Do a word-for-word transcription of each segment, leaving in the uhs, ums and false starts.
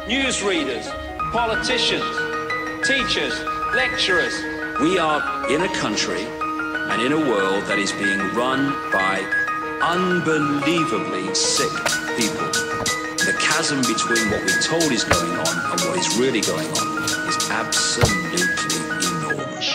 newsreaders, politicians, teachers, lecturers. We are in a country and in a world that is being run by unbelievably sick people. The chasm between what we're told is going on and what is really going on is absolutely enormous.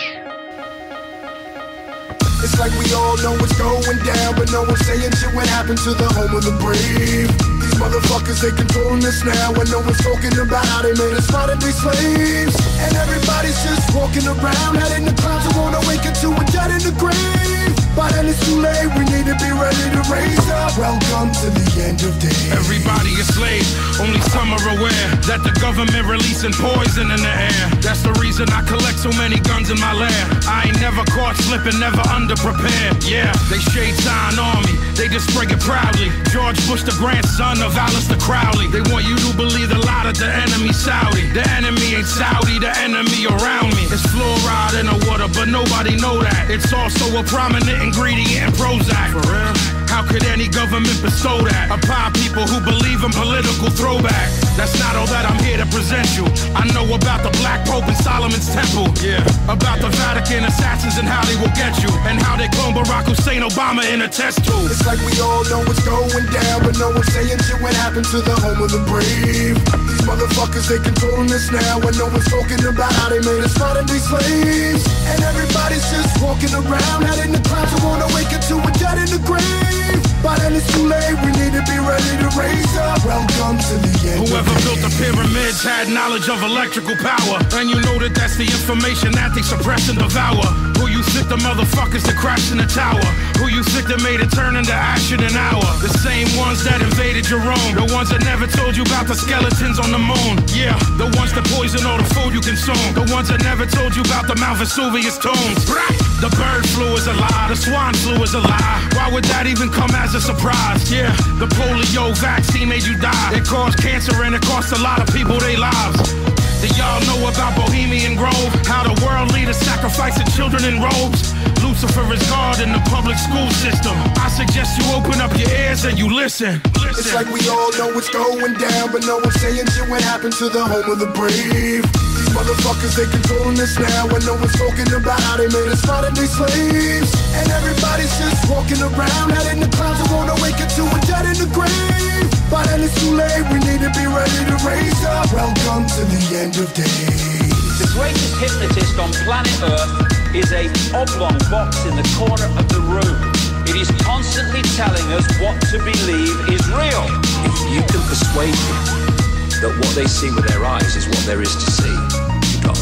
It's like we all know what's going down, but no one's saying shit. What happened to the home of the brave? These motherfuckers, they controlling us now, and no one's talking about how they made us modern day slaves. And everybody's just walking around, head in the clouds, and won't awaken to a dead in the grave. By then it's too late, we need to be ready to raise up. Welcome to the end of days. Everybody a slave, only some are aware that the government releasing poison in the air. That's the reason I collect so many guns in my lair. I ain't never caught slipping, never underprepared. Yeah, they shade sign on me, they just spray it proudly. George Bush, the grandson of Alistair Crowley. They want you to believe the lie that the enemy's Saudi. The enemy ain't Saudi, the enemy around me. It's fluoride in the water, but nobody know that. It's also a prominent ingredient in Prozac. For real? How could any government bestow that upon people who believe in political throwback? That's not all that I'm here to present you. I know about the Black Pope and Solomon's Temple. Yeah. About the Vatican assassins and how they will get you, and how they clone Barack Hussein Obama in a test tube. It's like we all know what's going down, but no one's saying shit. What happened to the home of the brave? These motherfuckers, they controlling us now, and no one's talking about how they made us modern day slaves. And everybody's just walking around, head in the clouds, and won't awaken to a dead in the grave. By then it's too late, we need to be ready to raise up. Welcome to the end. Whoever built the pyramids had knowledge of electrical power, and you know that that's the information that they suppress and devour. Who you think the motherfuckers that crashed in the tower? Who you think that made it turn into ash in an hour? The same ones that invaded your own, the ones that never told you about the skeletons on the moon. Yeah, the ones that poison all the food you consume, the ones that never told you about the Mount Vesuvius tombs. The bird flu is a lie, the swine flu is a lie. Why would that even come as a surprise? Yeah, the polio vaccine made you die. It caused cancer and it cost a lot of people their lives. Do y'all know about Bohemian Grove? How the world leaders sacrificing children in robes? Lucifer is God in the public school system. I suggest you open up your ears and you listen. listen. It's like we all know what's going down, but no one's saying shit. What happened to the home of the brave? These motherfuckers, they controlling us now, and no one's talking about how they made us modern day slaves. And everybody's just walking around, head in the clouds, and won't awaken to a dead in the grave. By then it's too late, we need to be ready to raise up. Welcome to the end of days. The greatest hypnotist on planet Earth is a oblong box in the corner of the room. It is constantly telling us what to believe is real. If you can persuade people that what they see with their eyes is what there is to see, you got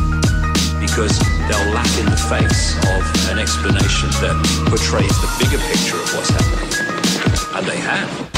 them. Because they'll laugh in the face of an explanation that portrays the bigger picture of what's happening. And they have.